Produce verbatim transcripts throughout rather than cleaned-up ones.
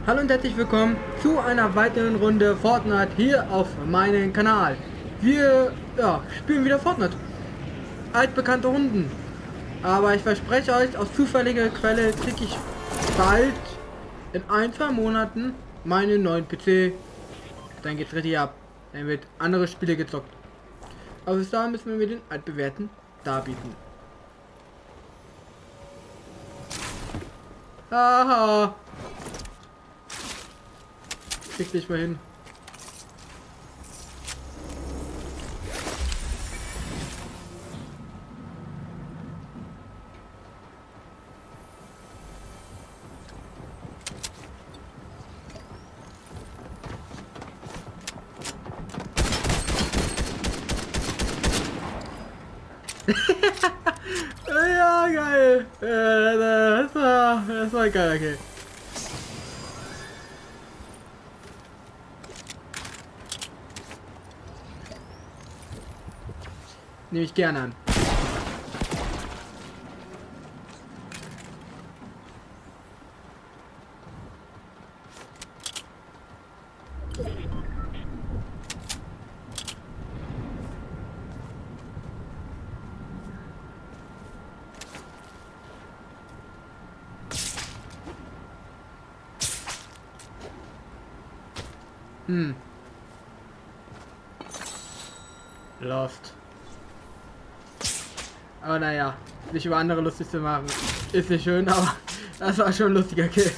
Hallo und herzlich willkommen zu einer weiteren Runde Fortnite hier auf meinem Kanal. Wir ja, spielen wieder Fortnite. Altbekannte Runden. Aber ich verspreche euch, aus zufälliger Quelle kriege ich bald in ein, zwei Monaten meinen neuen P C. Dann geht's richtig ab. Dann wird andere Spiele gezockt. Aber bis dahin müssen wir den altbewährten darbieten. Haha. Krieg dich mal hin. Ja, geil. Äh, das war, das war geil, okay. Nehme ich gerne an. Hm. Lost. Aber naja, sich über andere lustig zu machen, ist nicht schön, aber das war schon ein lustiger Kill.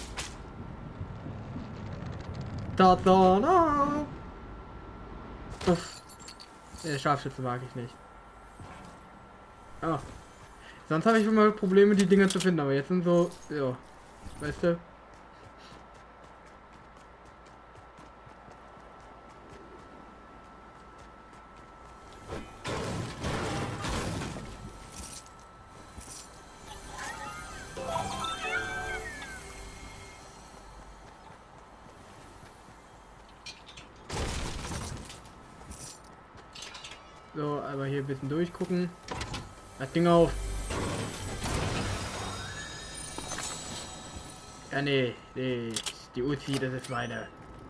Da, da, da. Uff. Der Scharfschütze mag ich nicht. Oh. Sonst habe ich immer Probleme, die Dinger zu finden, aber jetzt sind so, ja, weißt du. So, aber hier ein bisschen durchgucken. Das Ding auf. Ja, nee, nee, die Uzi, das ist meine.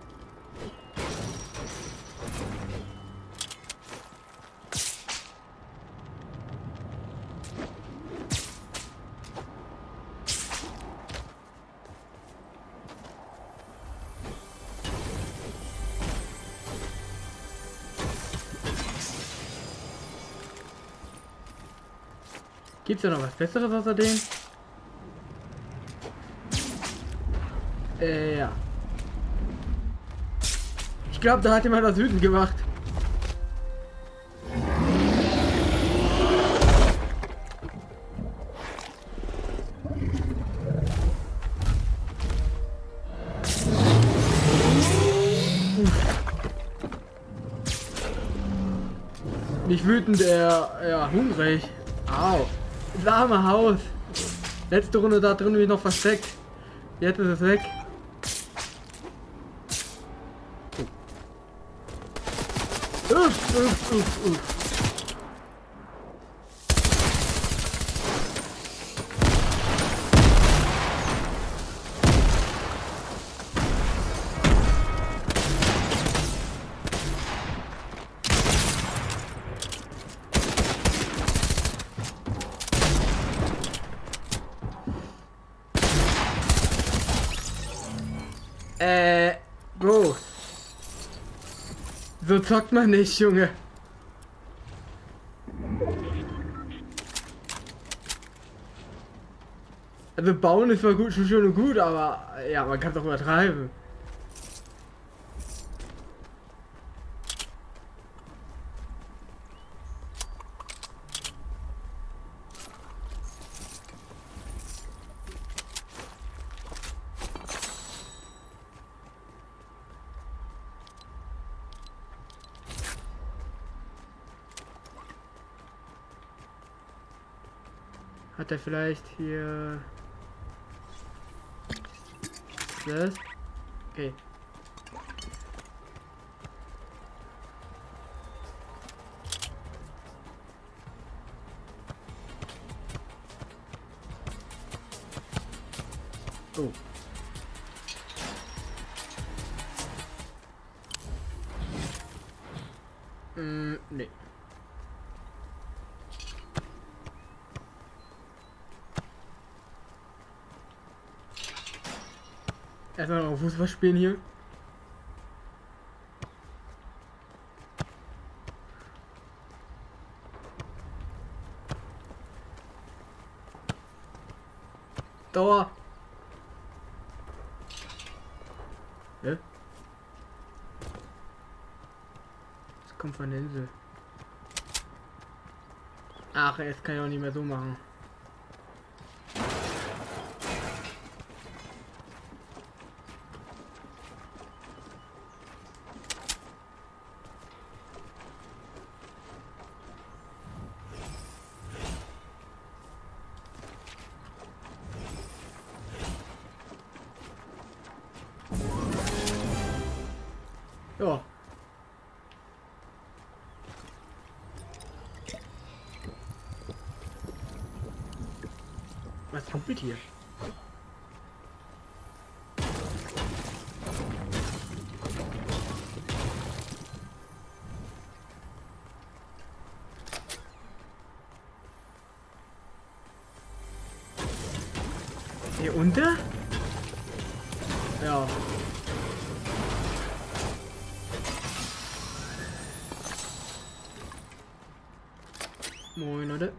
Gibt's da noch was Besseres außer dem? Äh, ja. Ich glaube, da hat jemand was wütend gemacht. Nicht wütend, er, ja, hungrig. Au. Lahme Haus. Letzte Runde da drin bin ich noch versteckt. Jetzt ist es weg. Oh. Uff, uff, uff, uff. Äh, Bro. So zockt man nicht, Junge. Also bauen ist zwar gut, schon schön und gut, aber ja, man kann doch übertreiben. Hat er vielleicht hier das? Okay. Oh. Äh, nee. Erstmal noch Fußball spielen hier. Dauer. Ja? Das kommt von der Insel. Ach, jetzt kann ich auch nicht mehr so machen. Ja. Was kommt mit hier? Hier unter? Ja. Moin, Leute.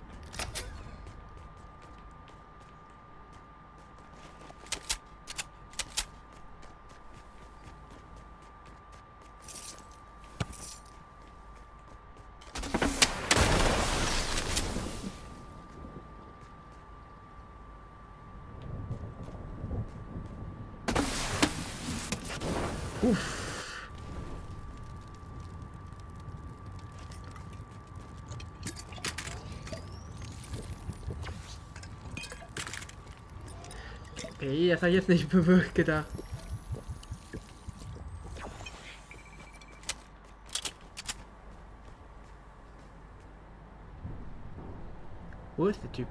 Uff. Ey, das habe ich jetzt nicht bewirkt gedacht. Wo ist der Typ?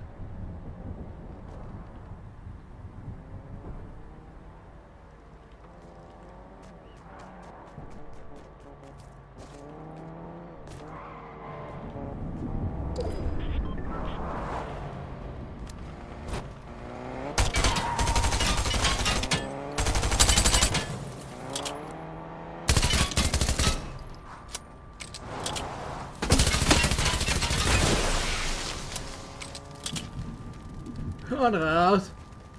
Und raus.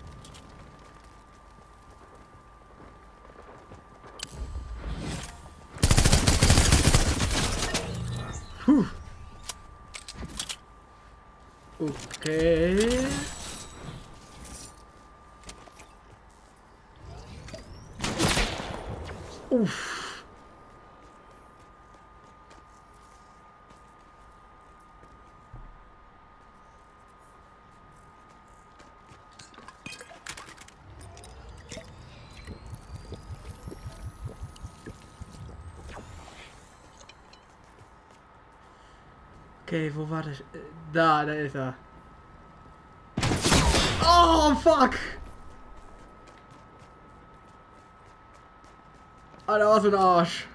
Puh. Okay. Uff. Okay, wo war das? Da, da ist er. Oh, fuck! Ah, der war so ein Arsch.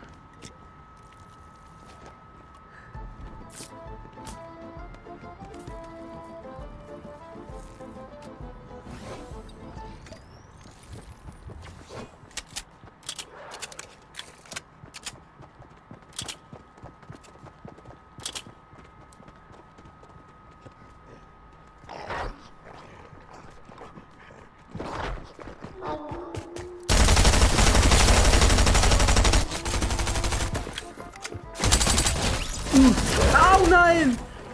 Au nein!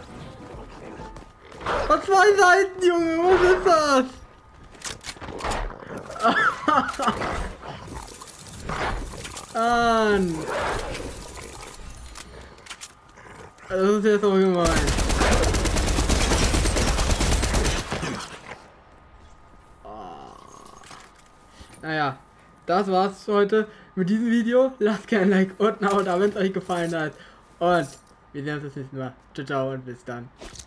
Von zwei Seiten, Junge, was ist das? Mann! Das ist jetzt auch gemein. Naja, das war's heute mit diesem Video. Lasst gerne ein Like und ein Abo da, wenn es euch gefallen hat. Und wir sehen uns das nächste Mal. Ciao, ciao und bis dann.